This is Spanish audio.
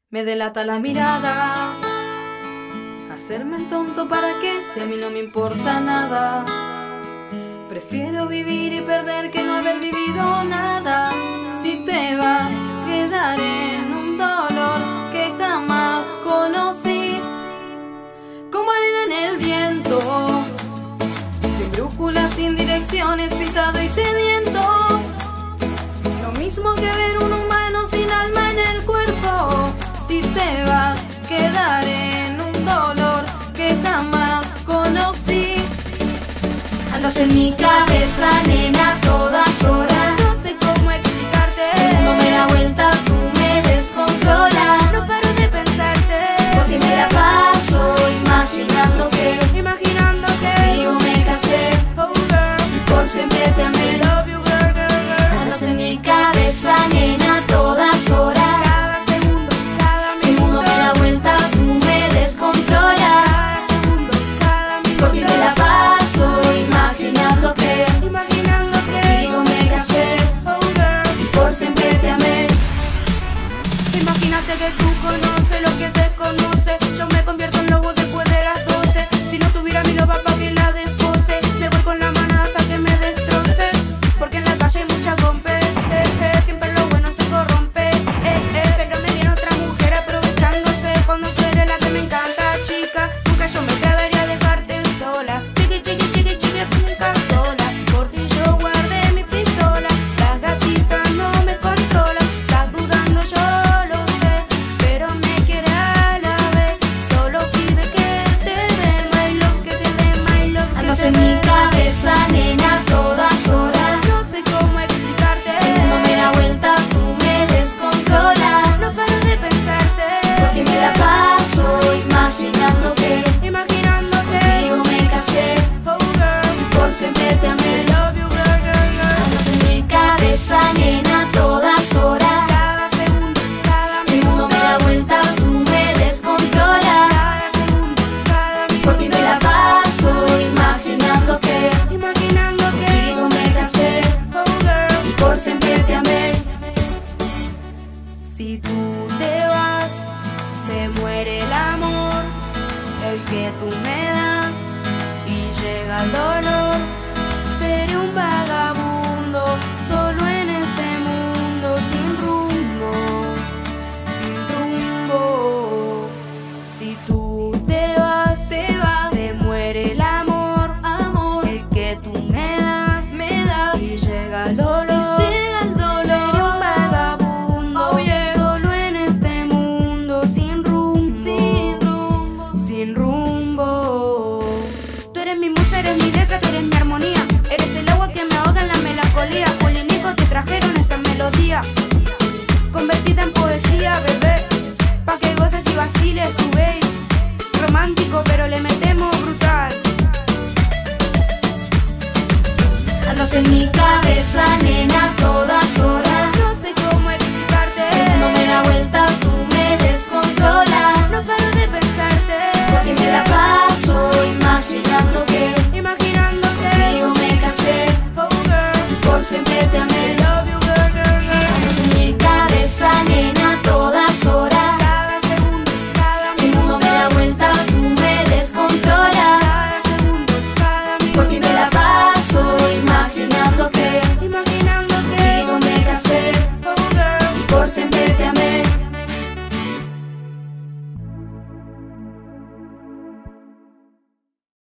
Me delata la mirada, hacerme el tonto para qué, si a mí no me importa nada. Prefiero vivir y perder que no haber vivido nada. Si te vas, quedaré en un dolor que jamás conocí, como arena en el viento, sin brújula, sin direcciones, pisado y sediento. Lo mismo que ver un humano sin alma en el cuerpo. Si te vas, quedaré en un dolor que jamás conocí. Andas en mi cabeza, nena, a todas horas. No sé cómo explicarte. El mundo me da vueltas, tú me descontrolas. No paro de pensarte. Porque me la paso imaginando que contigo me casé. Oh girl, Y por siempre te amé. love you girl, girl, girl. Andas en mi cabeza, nena, a todas horas. Cada segundo, cada El minuto. mundo me da vueltas, tú me descontrolas. Cada segundo, cada minuto. Porque me la paso imaginando que contigo me casé. Oh girl, Y por siempre te amé. imagínate que tú conoces lo que desconoce. Yo me convierto en lobo después de las 12. Si no tuviera mi loba pa' que la despose, me voy con la mano hasta que me destroce. Porque en la calle hay mucha compe, siempre lo bueno se corrompe, pero me viene otra mujer aprovechándose. Cuando tú eres la que me encanta, chica, nunca yo me atrevería a dejarte sola. Chiqui, chiqui, chiqui, chiqui, nunca sola. Por ti yo guardé mi pistola. Las gatitas no me controlan. Estás dudando, yo lo sé, pero me quiere a la vez. Solo pide que te dé my love, que te dé my love, que Andas te en dé. mi cabeza, nena, a todas horas. No sé cómo explicarte. El mundo me da vueltas, tú me descontrolas. No paro de pensarte. Porque me la paso imaginando que contigo me casé. Oh girl, Y por siempre te amé. love you girl, girl, girl. Andas en mi cabeza, nena, a todas horas. Cada segundo, cada El mundo me da vueltas, tú me descontrolas. cada segundo, cada Porque me la paso imaginando que contigo me casé. Oh girl, Y por siempre te amé. si tú te vas, se muere el amor, el que tú me das, y llega el dolor. Seré un vagabundo, solo en este mundo, sin rumbo, sin rumbo. Si tú te vas, se muere el amor, el que tú me das, y llega el dolor. Seré un vagabundo, solo en este mundo, sin rumbo, sin rumbo. Tú eres mi musa, eres mi letra, tú eres mi armonía. Eres el agua que me ahoga en la melancolía. Polinicos te trajeron esta melodía, convertida en poesía, bebé, pa' que goces y vaciles tu babe. Romántico pero le metemos brutal. Andas en mi cabeza, nena, a todas horas.